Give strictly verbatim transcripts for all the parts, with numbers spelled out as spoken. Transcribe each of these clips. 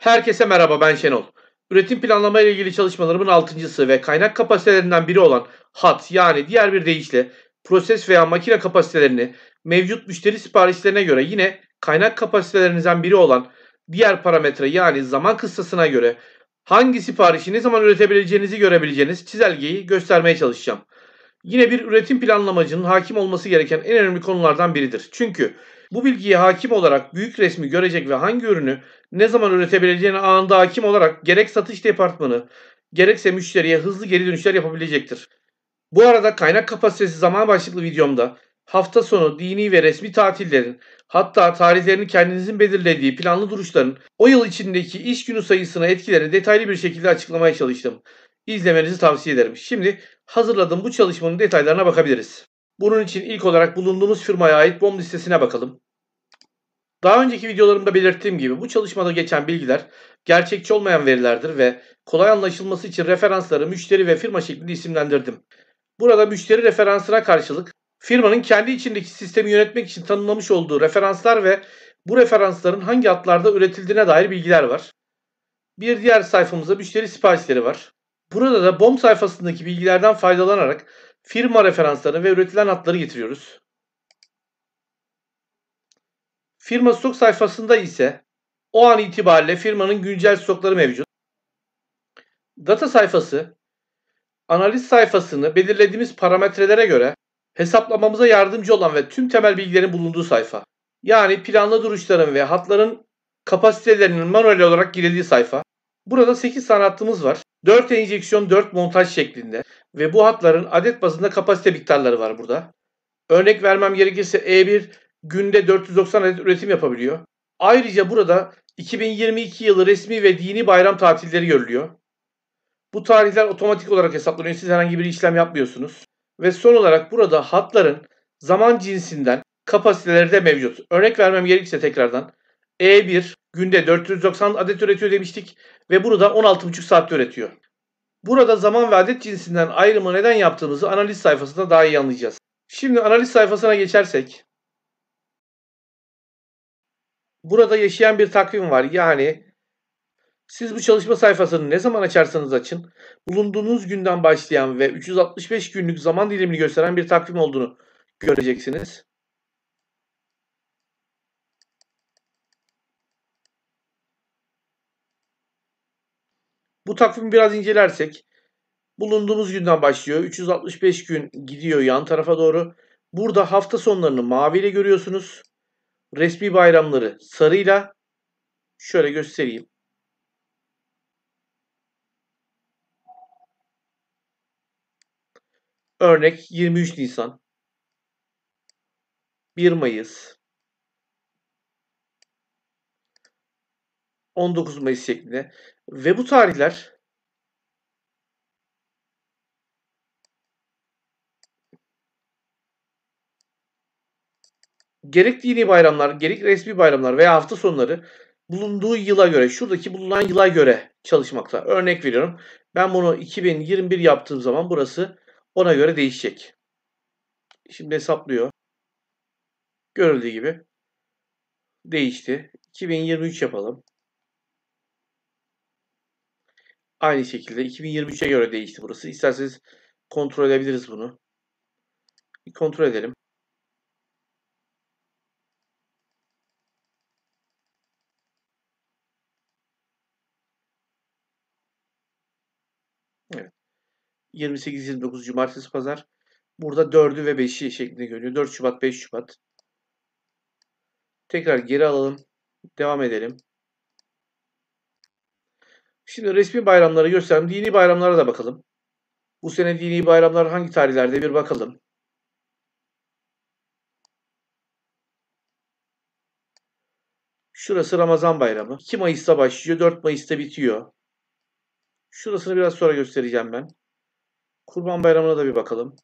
Herkese merhaba, ben Şenol. Üretim planlama ile ilgili çalışmalarımın altıncısı ve kaynak kapasitelerinden biri olan hat, yani diğer bir deyişle proses veya makine kapasitelerini mevcut müşteri siparişlerine göre, yine kaynak kapasitelerinizden biri olan diğer parametre, yani zaman kıssasına göre hangi siparişi ne zaman üretebileceğinizi görebileceğiniz çizelgeyi göstermeye çalışacağım. Yine bir üretim planlamacının hakim olması gereken en önemli konulardan biridir. Çünkü bu bilgiye hakim olarak büyük resmi görecek ve hangi ürünü ne zaman üretebileceğine anında hakim olarak gerek satış departmanı gerekse müşteriye hızlı geri dönüşler yapabilecektir. Bu arada kaynak kapasitesi zaman başlıklı videomda hafta sonu dini ve resmi tatillerin, hatta tarihlerini kendinizin belirlediği planlı duruşların o yıl içindeki iş günü sayısına etkilerini detaylı bir şekilde açıklamaya çalıştım. İzlemenizi tavsiye ederim. Şimdi hazırladığım bu çalışmanın detaylarına bakabiliriz. Bunun için ilk olarak bulunduğumuz firmaya ait B O M listesine bakalım. Daha önceki videolarımda belirttiğim gibi bu çalışmada geçen bilgiler gerçekçi olmayan verilerdir ve kolay anlaşılması için referansları müşteri ve firma şeklinde isimlendirdim. Burada müşteri referansına karşılık firmanın kendi içindeki sistemi yönetmek için tanımlamış olduğu referanslar ve bu referansların hangi hatlarda üretildiğine dair bilgiler var. Bir diğer sayfamızda müşteri siparişleri var. Burada da B O M sayfasındaki bilgilerden faydalanarak firma referanslarını ve üretilen hatları getiriyoruz. Firma stok sayfasında ise o an itibariyle firmanın güncel stokları mevcut. Data sayfası, analiz sayfasını belirlediğimiz parametrelere göre hesaplamamıza yardımcı olan ve tüm temel bilgilerin bulunduğu sayfa. Yani planlı duruşların ve hatların kapasitelerinin manuel olarak girildiği sayfa. Burada sekiz tane hattımız var. dört enjeksiyon, dört montaj şeklinde ve bu hatların adet bazında kapasite miktarları var burada. Örnek vermem gerekirse E bir günde dört yüz doksan adet üretim yapabiliyor. Ayrıca burada iki bin yirmi iki yılı resmi ve dini bayram tatilleri görülüyor. Bu tarihler otomatik olarak hesaplanıyor. Siz herhangi bir işlem yapmıyorsunuz. Ve son olarak burada hatların zaman cinsinden kapasiteleri de mevcut. Örnek vermem gerekirse tekrardan E bir günde dört yüz doksan adet üretiyor demiştik ve bunu da on altı buçuk saatte üretiyor. Burada zaman ve adet cinsinden ayrımı neden yaptığımızı analiz sayfasında daha iyi anlayacağız. Şimdi analiz sayfasına geçersek, burada yaşayan bir takvim var. Yani siz bu çalışma sayfasını ne zaman açarsanız açın, bulunduğunuz günden başlayan ve üç yüz altmış beş günlük zaman dilimini gösteren bir takvim olduğunu göreceksiniz. Bu takvimi biraz incelersek, bulunduğumuz günden başlıyor. üç yüz altmış beş gün gidiyor yan tarafa doğru. Burada hafta sonlarını maviyle görüyorsunuz. Resmi bayramları sarıyla. Şöyle göstereyim. Örnek yirmi üç Nisan, bir Mayıs, on dokuz Mayıs şeklinde. Ve bu tarihler gerek dini bayramlar, gerek resmi bayramlar veya hafta sonları bulunduğu yıla göre, şuradaki bulunan yıla göre çalışmakta. Örnek veriyorum. Ben bunu iki bin yirmi bir yaptığım zaman burası ona göre değişecek. Şimdi hesaplıyor. Görüldüğü gibi değişti. iki bin yirmi üç yapalım. Aynı şekilde iki bin yirmi üçe göre değişti burası. İsterseniz kontrol edebiliriz bunu. Bir kontrol edelim. Evet. yirmi sekiz yirmi dokuz Cumartesi Pazar. Burada dördü ve beşi şeklinde görünüyor. dört Şubat, beş Şubat. Tekrar geri alalım. Devam edelim. Şimdi resmi bayramları göstereyim. Dini bayramlara da bakalım. Bu sene dini bayramlar hangi tarihlerde bir bakalım. Şurası Ramazan Bayramı. iki Mayıs'ta başlıyor, dört Mayıs'ta bitiyor. Şurasını biraz sonra göstereceğim ben. Kurban Bayramı'na da bir bakalım.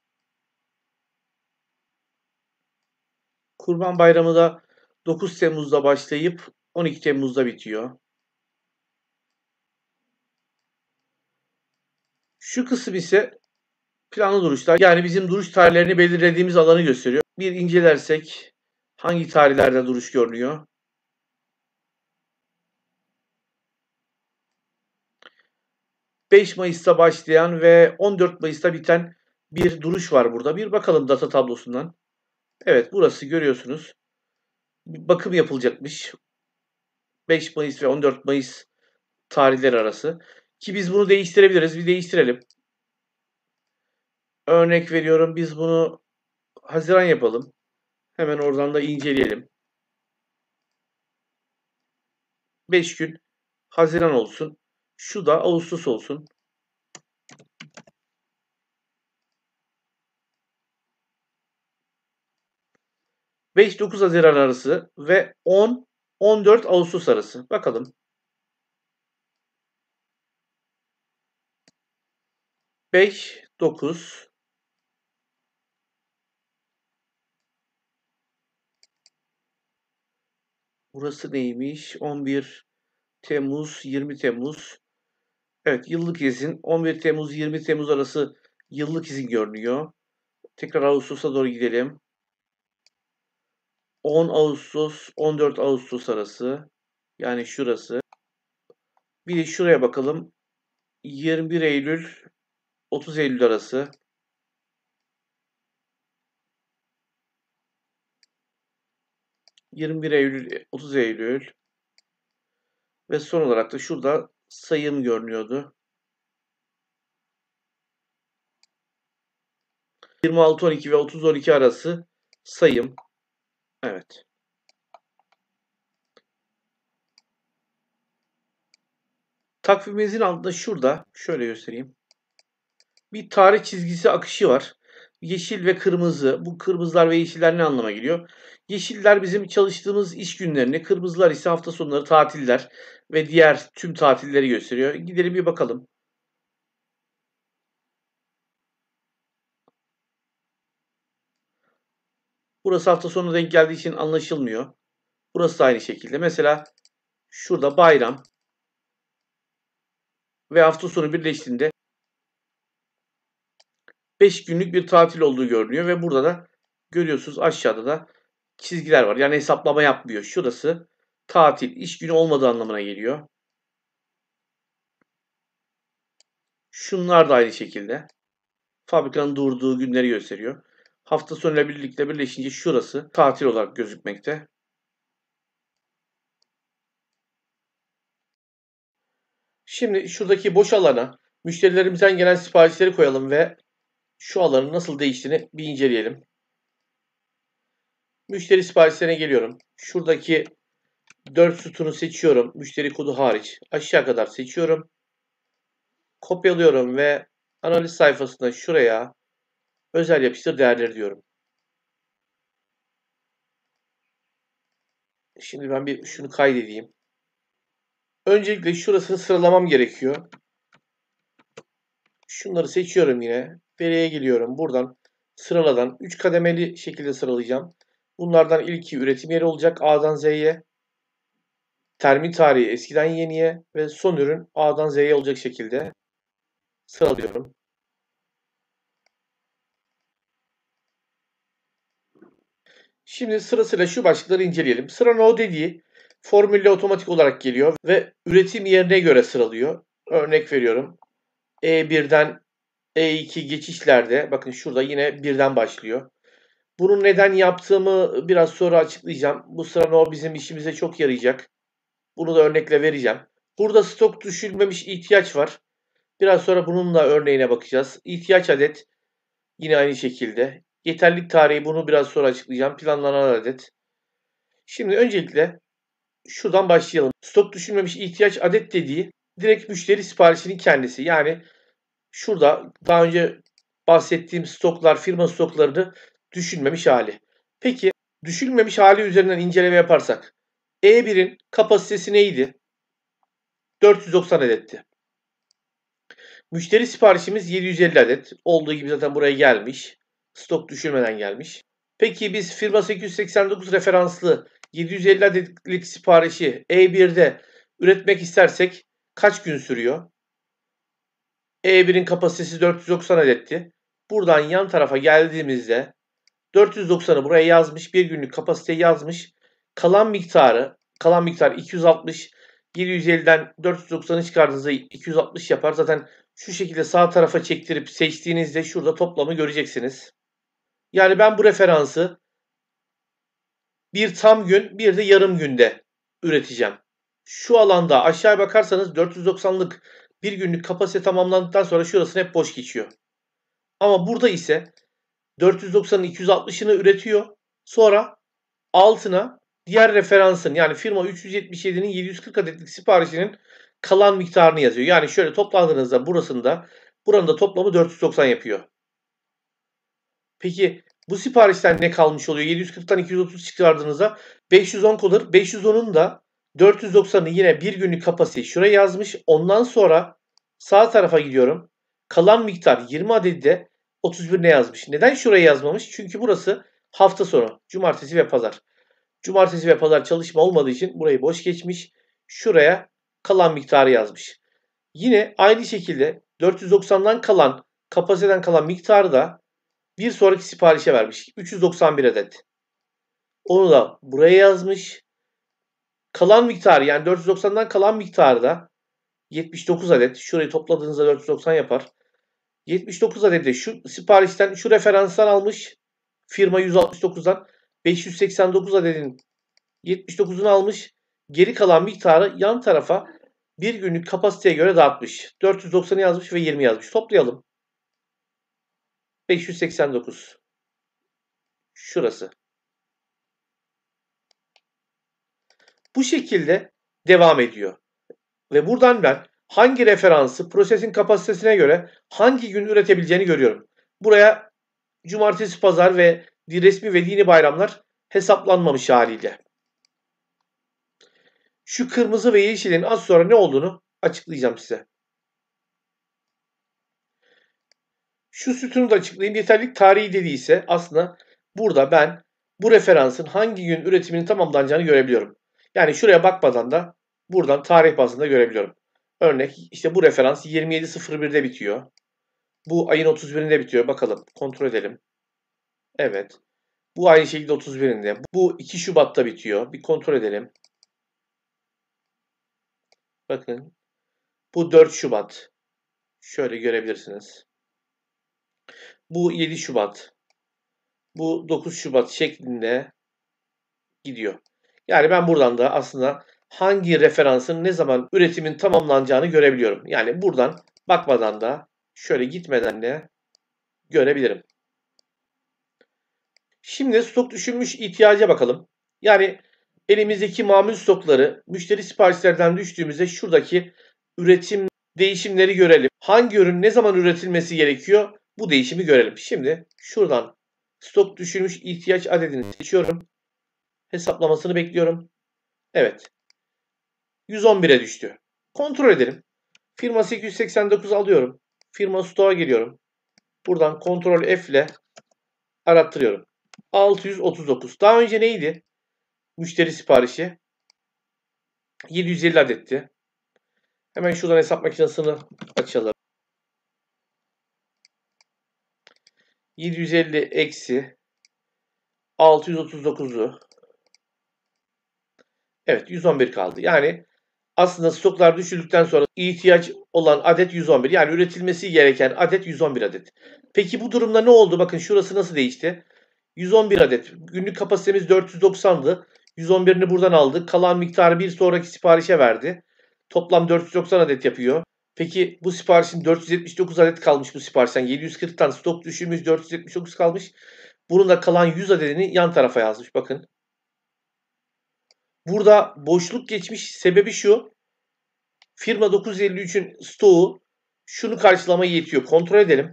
Kurban Bayramı da dokuz Temmuz'da başlayıp on iki Temmuz'da bitiyor. Şu kısım ise planlı duruşlar. Yani bizim duruş tarihlerini belirlediğimiz alanı gösteriyor. Bir incelersek hangi tarihlerde duruş görünüyor? beş Mayıs'ta başlayan ve on dört Mayıs'ta biten bir duruş var burada. Bir bakalım data tablosundan. Evet, burası görüyorsunuz. Bir bakım yapılacakmış. beş Mayıs ve on dört Mayıs tarihleri arası. Ki biz bunu değiştirebiliriz. Bir değiştirelim. Örnek veriyorum, biz bunu Haziran yapalım. Hemen oradan da inceleyelim. beş gün Haziran olsun. Şu da Ağustos olsun. beş dokuz Haziran arası ve on on dört Ağustos arası. Bakalım. beş dokuz Burası neymiş? on bir Temmuz, yirmi Temmuz. Evet, yıllık izin. on bir Temmuz, yirmi Temmuz arası yıllık izin görünüyor. Tekrar Ağustos'a doğru gidelim. on Ağustos, on dört Ağustos arası. Yani şurası. Bir de şuraya bakalım. yirmi bir Eylül, otuz Eylül arası. yirmi bir Eylül, otuz Eylül. Ve son olarak da şurada sayım görünüyordu. yirmi altı on iki ve otuz on iki arası sayım. Evet. Takvimimizin altında şurada, şöyle göstereyim. Bir tarih çizgisi akışı var. Yeşil ve kırmızı. Bu kırmızılar ve yeşiller ne anlama geliyor? Yeşiller bizim çalıştığımız iş günlerini, kırmızılar ise hafta sonları, tatiller ve diğer tüm tatilleri gösteriyor. Gidelim bir bakalım. Burası hafta sonu denk geldiği için anlaşılmıyor. Burası da aynı şekilde. Mesela şurada bayram ve hafta sonu birleştiğinde beş günlük bir tatil olduğu görünüyor ve burada da görüyorsunuz aşağıda da çizgiler var. Yani hesaplama yapmıyor. Şurası tatil, iş günü olmadığı anlamına geliyor. Şunlar da aynı şekilde. Fabrikanın durduğu günleri gösteriyor. Hafta sonuyla birlikte birleşince şurası tatil olarak gözükmekte. Şimdi şuradaki boş alana müşterilerimizden gelen siparişleri koyalım ve şu alanın nasıl değiştiğini bir inceleyelim. Müşteri siparişlerine geliyorum. Şuradaki dört sütunu seçiyorum. Müşteri kodu hariç. Aşağı kadar seçiyorum. Kopyalıyorum ve analiz sayfasında şuraya özel yapıştır değerleri diyorum. Şimdi ben bir şunu kaydedeyim. Öncelikle şurasını sıralamam gerekiyor. Şunları seçiyorum yine. Veriye geliyorum. Buradan sıraladan üç kademeli şekilde sıralayacağım. Bunlardan ilki üretim yeri olacak. A'dan Z'ye. Termin tarihi eskiden yeniye ve son ürün A'dan Z'ye olacak şekilde sıralıyorum. Şimdi sırasıyla şu başlıkları inceleyelim. Sıra no dediği formülle otomatik olarak geliyor ve üretim yerine göre sıralıyor. Örnek veriyorum. E birden E iki geçişlerde bakın şurada yine birden başlıyor. Bunu neden yaptığımı biraz sonra açıklayacağım. Bu sıra no bizim işimize çok yarayacak. Bunu da örnekle vereceğim. Burada stok düşülmemiş ihtiyaç var. Biraz sonra bunun da örneğine bakacağız. İhtiyaç adet yine aynı şekilde. Yeterlilik tarihi bunu biraz sonra açıklayacağım. Planlanan adet. Şimdi öncelikle şuradan başlayalım. Stok düşünmemiş ihtiyaç adet dediği direkt müşteri siparişinin kendisi. Yani şurada daha önce bahsettiğim stoklar, firma stoklarını düşünmemiş hali. Peki düşünmemiş hali üzerinden inceleme yaparsak E birin kapasitesi neydi? dört yüz doksan adetti. Müşteri siparişimiz yedi yüz elli adet. Olduğu gibi zaten buraya gelmiş. Stok düşürmeden gelmiş. Peki biz firma sekiz yüz seksen dokuz referanslı yedi yüz elli adetlik siparişi E birde üretmek istersek kaç gün sürüyor? E birin kapasitesi dört yüz doksan adetti. Buradan yan tarafa geldiğimizde dört yüz doksanı buraya yazmış. Bir günlük kapasiteyi yazmış. Kalan miktarı, kalan miktar iki yüz altmış. yedi yüz elliden dört yüz doksanı çıkardığınızda iki yüz altmış yapar. Zaten Şu şekilde sağ tarafa çektirip seçtiğinizde şurada toplamı göreceksiniz. Yani ben bu referansı bir tam gün, bir de yarım günde üreteceğim. Şu alanda aşağıya bakarsanız dört yüz doksanlık bir günlük kapasite tamamlandıktan sonra şurası hep boş geçiyor. Ama burada ise dört yüz doksanın iki yüz altmışını üretiyor. Sonra altına diğer referansın yani firma üç yüz yetmiş yedinin yedi yüz kırk adetlik siparişinin kalan miktarını yazıyor. Yani şöyle topladığınızda burasında buranın da toplamı dört yüz doksan yapıyor. Peki bu siparişten ne kalmış oluyor? yedi yüz kırktan iki yüz otuz çıkardığınızda beş yüz on kalır. beş yüz onun da dört yüz doksanı yine bir günlük kapasiteyi şuraya yazmış. Ondan sonra sağ tarafa gidiyorum. Kalan miktar yirmi adedi de otuz birine yazmış. Neden şuraya yazmamış? Çünkü burası hafta sonu. Cumartesi ve pazar. Cumartesi ve pazar çalışma olmadığı için burayı boş geçmiş. Şuraya kalan miktarı yazmış. Yine aynı şekilde dört yüz doksandan kalan, kapasiteden kalan miktarı da bir sonraki siparişe vermiş. üç yüz doksan bir adet. Onu da buraya yazmış. Kalan miktarı yani dört yüz doksandan kalan miktarı da yetmiş dokuz adet. Şurayı topladığınızda dört yüz doksan yapar. yetmiş dokuz adet de şu siparişten, şu referanstan almış. Firma yüz altmış dokuzdan beş yüz seksen dokuz adetin yetmiş dokuzunu almış. Geri kalan miktarı yan tarafa bir günlük kapasiteye göre dağıtmış. dört yüz doksanı yazmış ve yirmi yazmış. Toplayalım. beş yüz seksen dokuz. Şurası. Bu şekilde devam ediyor. Ve buradan ben hangi referansı prosesin kapasitesine göre hangi gün üretebileceğini görüyorum. Buraya cumartesi, pazar ve resmi ve dini bayramlar hesaplanmamış haliyle. Şu kırmızı ve yeşilin az sonra ne olduğunu açıklayacağım size. Şu sütunu da açıklayayım. Yeterlilik tarihi dediyse aslında burada ben bu referansın hangi gün üretiminin tamamlanacağını görebiliyorum. Yani şuraya bakmadan da buradan tarih bazında görebiliyorum. Örnek işte bu referans yirmi yedi sıfır birde bitiyor. Bu ayın otuz birinde bitiyor. Bakalım kontrol edelim. Evet. Bu aynı şekilde otuz birinde. Bu iki Şubat'ta bitiyor. Bir kontrol edelim. Bakın. Bu dört Şubat. Şöyle görebilirsiniz. Bu yedi Şubat. Bu dokuz Şubat şeklinde gidiyor. Yani ben buradan da aslında hangi referansın ne zaman üretimin tamamlanacağını görebiliyorum. Yani buradan bakmadan da şöyle gitmeden de görebilirim. Şimdi stok düşünmüş ihtiyaca bakalım. Yani elimizdeki mamul stokları müşteri siparişlerden düştüğümüzde şuradaki üretim değişimleri görelim. Hangi ürün ne zaman üretilmesi gerekiyor? Bu değişimi görelim. Şimdi şuradan stok düşünmüş ihtiyaç adedini seçiyorum. Hesaplamasını bekliyorum. Evet. yüz on bire düştü. Kontrol edelim. Firma sekiz yüz seksen dokuz alıyorum. Firma stoğa geliyorum. Buradan kontrol F ile arattırıyorum. altı yüz otuz dokuz. Daha önce neydi? Müşteri siparişi. yedi yüz elli adetti. Hemen şuradan hesap makinesini açalım. yedi yüz elli eksi altı yüz otuz dokuzu. Evet, yüz on bir kaldı. Yani aslında stoklar düşürdükten sonra ihtiyaç olan adet yüz on bir. Yani üretilmesi gereken adet yüz on bir adet. Peki bu durumda ne oldu? Bakın şurası nasıl değişti? yüz on bir adet. Günlük kapasitemiz dört yüz doksandı. yüz on birini buradan aldık. Kalan miktarı bir sonraki siparişe verdi. Toplam dört yüz doksan adet yapıyor. Peki bu siparişin dört yüz yetmiş dokuz adet kalmış bu siparişten. yedi yüz kırktan stok düşürmüş, dört yüz yetmiş dokuz kalmış. Bunun da kalan yüz adedini yan tarafa yazmış. Bakın. Burada boşluk geçmiş. Sebebi şu. Firma dokuz yüz elli üçün stoğu şunu karşılamaya yetiyor. Kontrol edelim.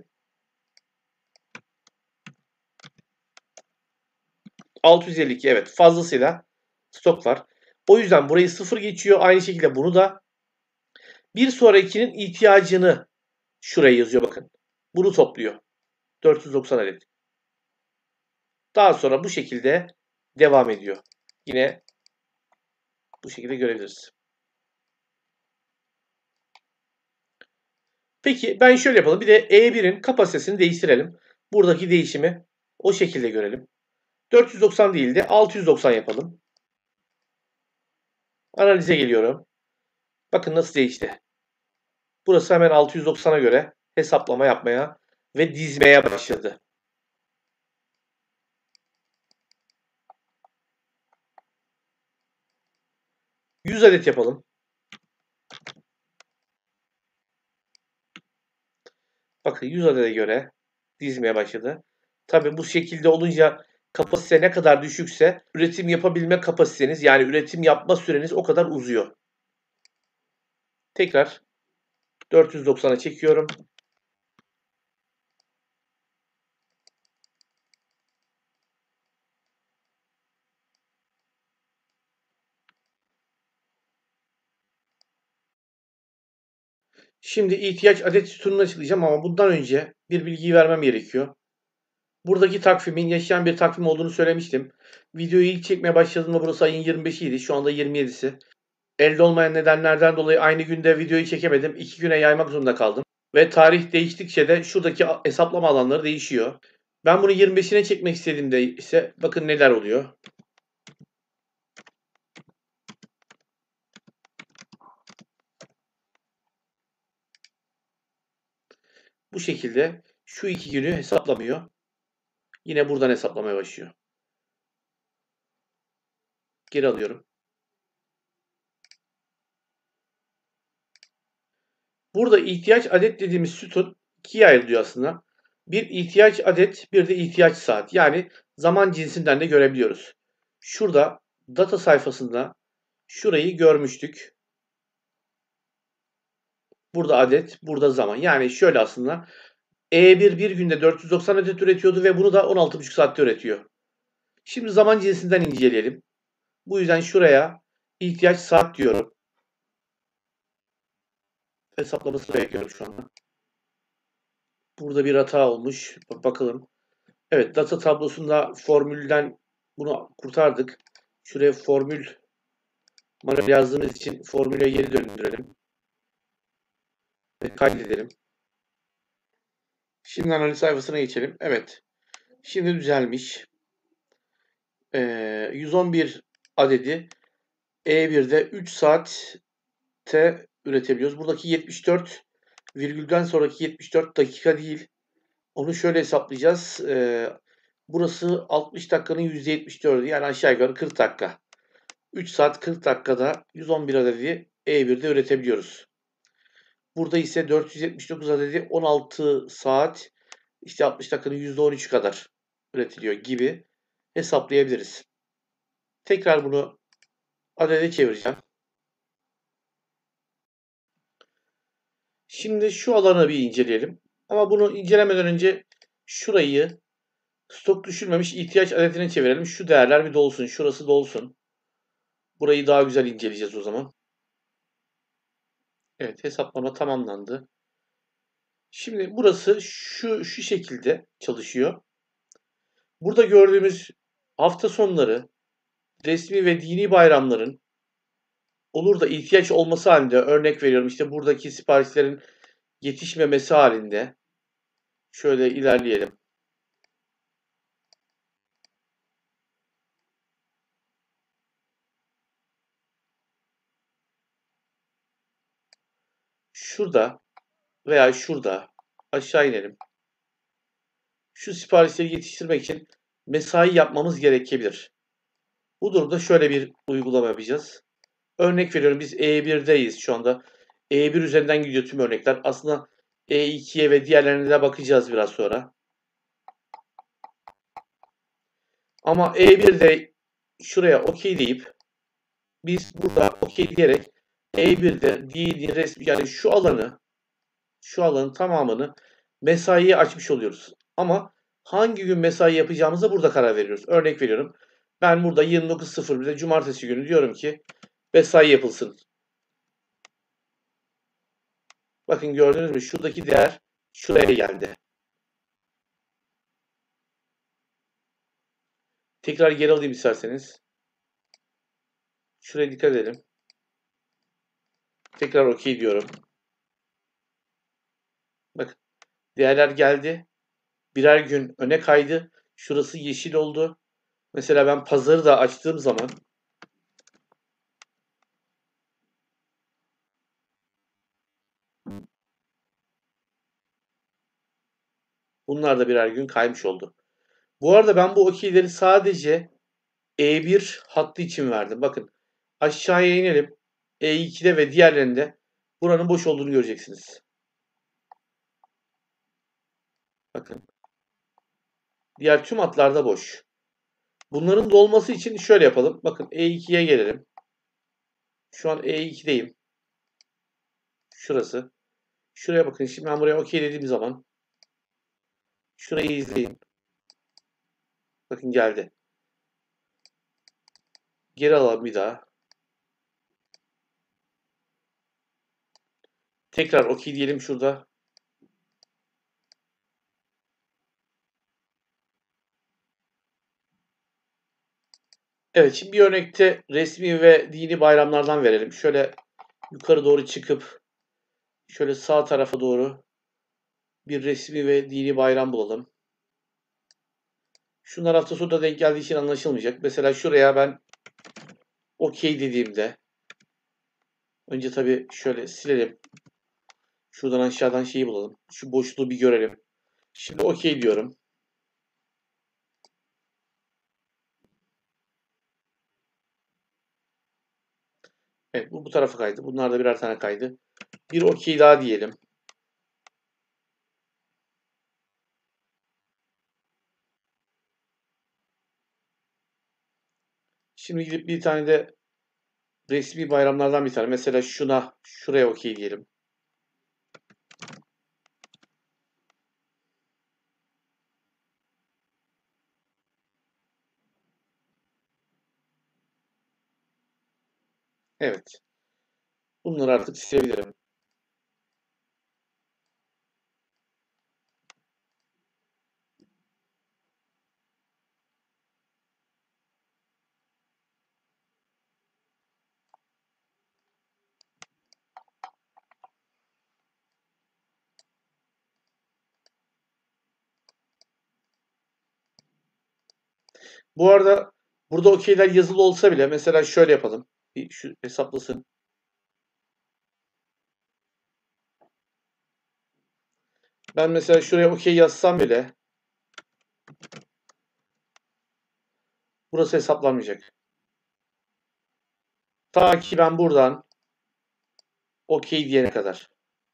altı yüz elli iki evet fazlasıyla stok var. O yüzden burayı sıfır geçiyor. Aynı şekilde bunu da bir sonrakinin ihtiyacını şuraya yazıyor bakın. Bunu topluyor. dört yüz doksan adet. Daha sonra bu şekilde devam ediyor. Yine bu şekilde görebiliriz. Peki ben şöyle yapalım. Bir de E birin kapasitesini değiştirelim. Buradaki değişimi o şekilde görelim. dört yüz doksan değil de altı yüz doksan yapalım. Analize geliyorum. Bakın nasıl değişti. Burası hemen altı yüz doksana göre hesaplama yapmaya ve dizmeye başladı. yüz adet yapalım. Bakın yüz adete göre dizmeye başladı. Tabi bu şekilde olunca kapasite ne kadar düşükse üretim yapabilme kapasiteniz, yani üretim yapma süreniz o kadar uzuyor. Tekrar dört yüz doksana çekiyorum. Şimdi ihtiyaç adet sütununu açıklayacağım ama bundan önce bir bilgiyi vermem gerekiyor. Buradaki takvimin yaşayan bir takvim olduğunu söylemiştim. Videoyu ilk çekmeye başladığımda burası ayın yirmi beşiydi. Şu anda yirmi yedisi. Elde olmayan nedenlerden dolayı aynı günde videoyu çekemedim. İki güne yaymak zorunda kaldım. Ve tarih değiştikçe de şuradaki hesaplama alanları değişiyor. Ben bunu yirmi beşine çekmek istediğimde ise bakın neler oluyor. Bu şekilde şu iki günü hesaplamıyor. Yine buradan hesaplamaya başlıyor. Geri alıyorum. Burada ihtiyaç adet dediğimiz sütun ikiye ayrılıyor aslında. Bir ihtiyaç adet, bir de ihtiyaç saat. Yani zaman cinsinden de görebiliyoruz. Şurada data sayfasında şurayı görmüştük. Burada adet, burada zaman. Yani şöyle aslında E bir bir günde dört yüz doksan adet üretiyordu ve bunu da on altı buçuk saatte üretiyor. Şimdi zaman cinsinden inceleyelim. Bu yüzden şuraya ihtiyaç saat diyorum. Hesaplamasını bekliyorum şu anda. Burada bir hata olmuş. Bakalım. Evet, data tablosunda formülden bunu kurtardık. Şuraya formül manuel yazdığımız için formüle geri döndürelim. Ve kaydedelim. Şimdi analiz sayfasına geçelim. Evet. Şimdi düzelmiş. Ee, yüz on bir adedi E birde üç saatte üretebiliyoruz. Buradaki yetmiş dört virgülden sonraki yetmiş dört dakika değil. Onu şöyle hesaplayacağız. Ee, burası altmış dakikanın yüzde yetmiş dördü. Yani aşağı yukarı kırk dakika. üç saat kırk dakikada yüz on bir adedi E birde üretebiliyoruz. Burada ise dört yüz yetmiş dokuz adedi on altı saat, işte altmış dakikanın yüzde on üçü kadar üretiliyor gibi hesaplayabiliriz. Tekrar bunu adede çevireceğim. Şimdi şu alanı bir inceleyelim. Ama bunu incelemeden önce şurayı stok düşürmemiş ihtiyaç adetine çevirelim. Şu değerler bir dolsun. Şurası dolsun. Burayı daha güzel inceleyeceğiz o zaman. Evet, hesaplama tamamlandı. Şimdi burası şu şu şekilde çalışıyor. Burada gördüğümüz hafta sonları, resmi ve dini bayramların olur da ihtiyaç olması halinde, örnek veriyorum işte buradaki siparişlerin yetişmemesi halinde şöyle ilerleyelim. Şurada veya şurada aşağı inelim. Şu siparişleri yetiştirmek için mesai yapmamız gerekebilir. Bu durumda şöyle bir uygulama yapacağız. Örnek veriyorum, biz E birdeyiz şu anda. E bir üzerinden gidiyor tüm örnekler. Aslında E ikiye ve diğerlerine de bakacağız biraz sonra. Ama E birde şuraya OK deyip biz burada OK diyerek E birde dini resmi, yani şu alanı şu alanın tamamını mesaiye açmış oluyoruz. Ama hangi gün mesai yapacağımıza burada karar veriyoruz. Örnek veriyorum. Ben burada yirmi dokuz sıfır birde cumartesi günü diyorum ki mesai yapılsın. Bakın gördünüz mü? Şuradaki değer şuraya geldi. Tekrar geri alayım isterseniz. Şuraya dikkat edelim. Tekrar OK diyorum. Bakın değerler geldi. Birer gün öne kaydı. Şurası yeşil oldu. Mesela ben pazarı da açtığım zaman Bunlar da birer gün kaymış oldu. Bu arada ben bu okeyleri sadece E bir hattı için verdim. Bakın aşağıya inelim. E iki'de ve diğerlerinde buranın boş olduğunu göreceksiniz. Bakın. Diğer tüm hatlarda boş. Bunların dolması için şöyle yapalım. Bakın E iki'ye gelelim. Şu an E iki'deyim. Şurası. Şuraya bakın. Şimdi ben buraya okey dediğim zaman şurayı izleyin. Bakın geldi. Geri alalım bir daha. Tekrar okey diyelim şurada. Evet, şimdi bir örnekte resmi ve dini bayramlardan verelim. Şöyle yukarı doğru çıkıp şöyle sağ tarafa doğru bir resmi ve dini bayram bulalım. Şunlar hafta sonu da denk geldiği için anlaşılmayacak. Mesela şuraya ben okey dediğimde önce tabii şöyle silelim. Şuradan aşağıdan şeyi bulalım. Şu boşluğu bir görelim. Şimdi okey diyorum. Evet, bu bu tarafa kaydı. Bunlar da birer tane kaydı. Bir okey daha diyelim. Şimdi gidip bir tane de resmi bayramlardan bir tane. Mesela şuna, şuraya okey diyelim. Evet. Bunları artık silebilirim. Bu arada burada okeyler yazılı olsa bile mesela şöyle yapalım. Bir şu hesaplasın. Ben mesela şuraya okey yazsam bile burası hesaplanmayacak. Ta ki ben buradan okey diyene kadar.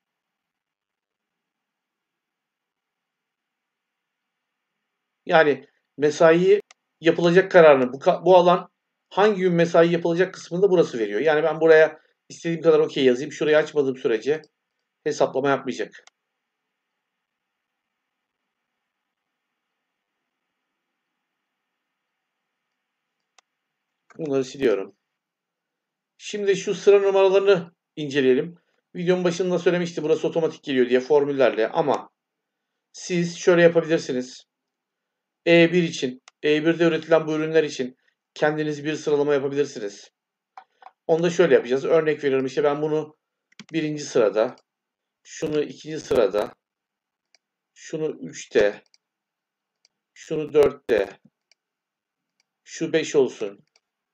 Yani mesai yapılacak kararını bu, bu alan hangi gün mesai yapılacak kısmını da burası veriyor. Yani ben buraya istediğim kadar okey yazayım. Şurayı açmadığım sürece hesaplama yapmayacak. Bunları siliyorum. Şimdi şu sıra numaralarını inceleyelim. Videonun başında söylemiştim burası otomatik geliyor diye formüllerle ama siz şöyle yapabilirsiniz. E bir için, E birde üretilen bu ürünler için kendiniz bir sıralama yapabilirsiniz. Onu da şöyle yapacağız. Örnek veriyorum işte ben bunu birinci sırada, şunu ikinci sırada, şunu üçte, şunu dörtte, şu beş olsun.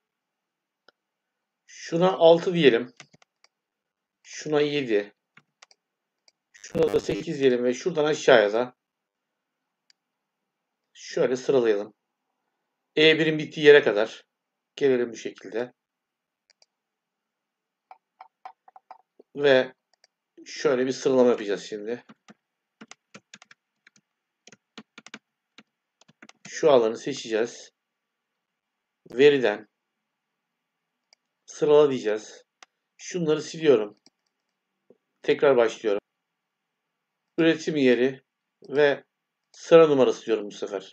Şuna altı diyelim. Şuna yedi. Şuna da sekiz diyelim ve şuradan aşağıya da şöyle sıralayalım. E birin bittiği yere kadar gelelim bu şekilde. Ve şöyle bir sıralama yapacağız şimdi. Şu alanı seçeceğiz. Veriden sırala diyeceğiz. Şunları siliyorum. Tekrar başlıyorum. Üretim yeri ve sıra numarası diyorum bu sefer.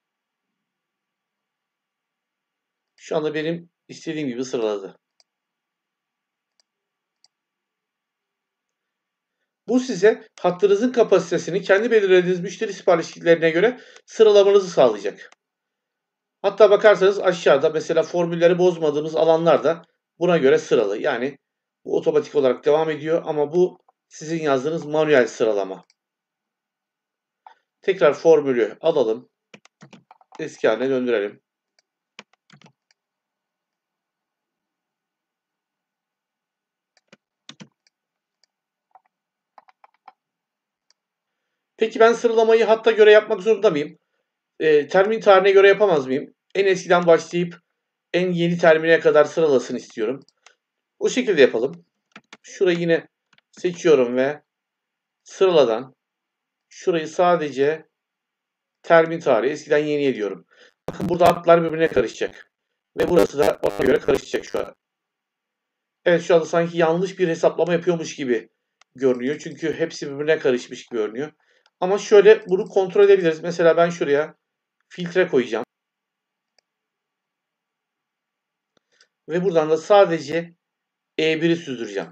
Şu anda benim istediğim gibi sıraladı. Bu size hattınızın kapasitesini kendi belirlediğiniz müşteri siparişlerine göre sıralamanızı sağlayacak. Hatta bakarsanız aşağıda mesela formülleri bozmadığımız alanlarda buna göre sıralı. Yani bu otomatik olarak devam ediyor ama bu sizin yazdığınız manuel sıralama. Tekrar formülü alalım. Eski haline döndürelim. Peki ben sıralamayı hatta göre yapmak zorunda mıyım? Eee, termin tarihine göre yapamaz mıyım? En eskiden başlayıp en yeni termine kadar sıralasın istiyorum. O şekilde yapalım. Şurayı yine seçiyorum ve sıraladan şurayı sadece termin tarihi eskiden yeniye diyorum. Bakın burada hatlar birbirine karışacak. Ve burası da ona göre karışacak şu an. Evet, şu anda sanki yanlış bir hesaplama yapıyormuş gibi görünüyor. Çünkü hepsi birbirine karışmış gibi görünüyor. Ama şöyle bunu kontrol edebiliriz. Mesela ben şuraya filtre koyacağım. Ve buradan da sadece E biri süzdüreceğim.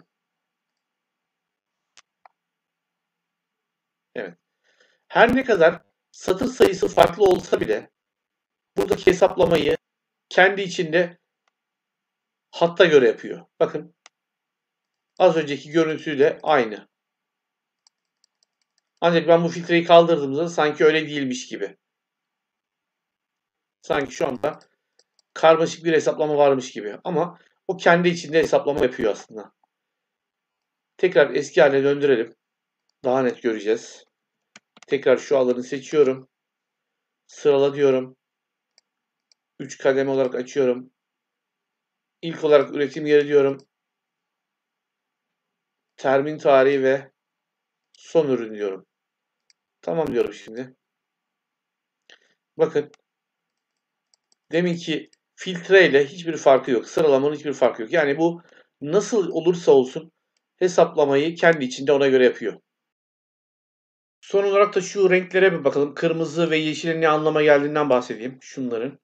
Evet. Her ne kadar satır sayısı farklı olsa bile buradaki hesaplamayı kendi içinde hatta göre yapıyor. Bakın az önceki görüntüyle aynı. Ancak ben bu filtreyi kaldırdığımda sanki öyle değilmiş gibi. Sanki şu anda karmaşık bir hesaplama varmış gibi. Ama o kendi içinde hesaplama yapıyor aslında. Tekrar eski haline döndürelim. Daha net göreceğiz. Tekrar şu alanı seçiyorum. Sırala diyorum. üç kademe olarak açıyorum. İlk olarak üretim yeri diyorum. Termin tarihi ve son ürün diyorum. Tamam diyorum şimdi. Bakın. Deminki filtreyle hiçbir farkı yok. Sıralamanın hiçbir farkı yok. Yani bu nasıl olursa olsun hesaplamayı kendi içinde ona göre yapıyor. Son olarak da şu renklere bir bakalım. Kırmızı ve yeşilin ne anlama geldiğinden bahsedeyim. Şunların.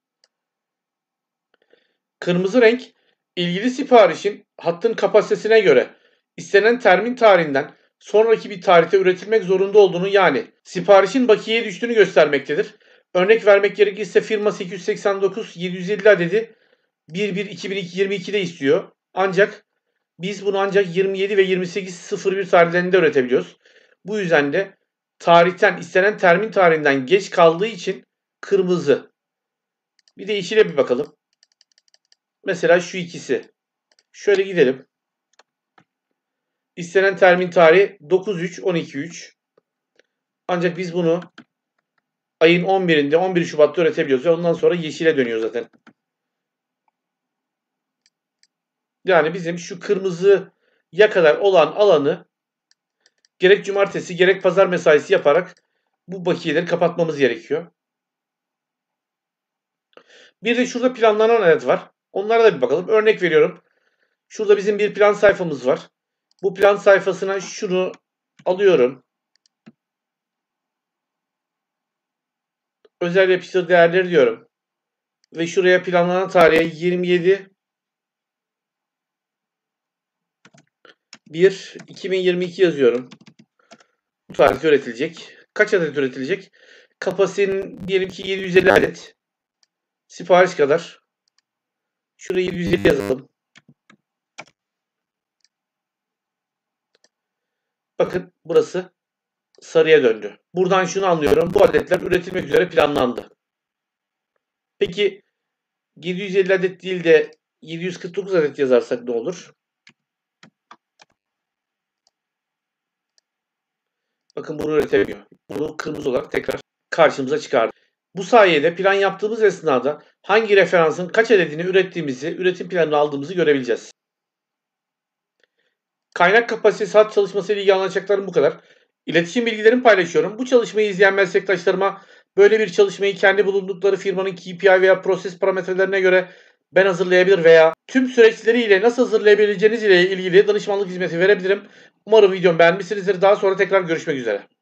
Kırmızı renk ilgili siparişin hattın kapasitesine göre istenen termin tarihinden sonraki bir tarihte üretilmek zorunda olduğunu, yani siparişin bakiyeye düştüğünü göstermektedir. Örnek vermek gerekirse firma sekiz yüz seksen dokuz yedi yüz elli adedi bir bir iki bin yirmi iki'de istiyor. Ancak biz bunu ancak yirmi yedi ve yirmi sekiz sıfır bir tarihlerinde üretebiliyoruz. Bu yüzden de tarihten, istenen termin tarihinden geç kaldığı için kırmızı. Bir de yeşile bir bakalım. Mesela şu ikisi. Şöyle gidelim. İstenen termin tarihi dokuz üç on iki üç. Ancak biz bunu ayın on birinde on bir Şubat'ta üretebiliyoruz. Ve ondan sonra yeşile dönüyor zaten. Yani bizim şu kırmızıya kadar olan alanı gerek cumartesi gerek pazar mesaisi yaparak bu bakiyeleri kapatmamız gerekiyor. Bir de şurada planlanan adet var. Onlara da bir bakalım. Örnek veriyorum. Şurada bizim bir plan sayfamız var. Bu plan sayfasına şunu alıyorum. Özel yapıştır değerleri diyorum. Ve şuraya planlanan tarihe yirmi yedi bir iki bin yirmi iki yazıyorum. Bu tarihte üretilecek. Kaç adet üretilecek? Kapasitenin diyelim ki yedi yüz elli adet. Sipariş kadar. Şuraya yedi yüz elli yazalım. Bakın burası sarıya döndü. Buradan şunu anlıyorum. Bu adetler üretilmek üzere planlandı. Peki yedi yüz elli adet değil de yedi yüz kırk dokuz adet yazarsak ne olur? Bakın bunu üretemiyor. Bunu kırmızı olarak tekrar karşımıza çıkardı. Bu sayede plan yaptığımız esnada hangi referansın kaç adedini ürettiğimizi, üretim planını aldığımızı görebileceğiz. Kaynak kapasitesi hat çalışması ile ilgili anlatacaklarım bu kadar. İletişim bilgilerimi paylaşıyorum. Bu çalışmayı izleyen meslektaşlarıma böyle bir çalışmayı kendi bulundukları firmanın K P I veya proses parametrelerine göre ben hazırlayabilir veya tüm süreçleriyle nasıl hazırlayabileceğiniz ile ilgili danışmanlık hizmeti verebilirim. Umarım videomu beğenmişsinizdir. Daha sonra tekrar görüşmek üzere.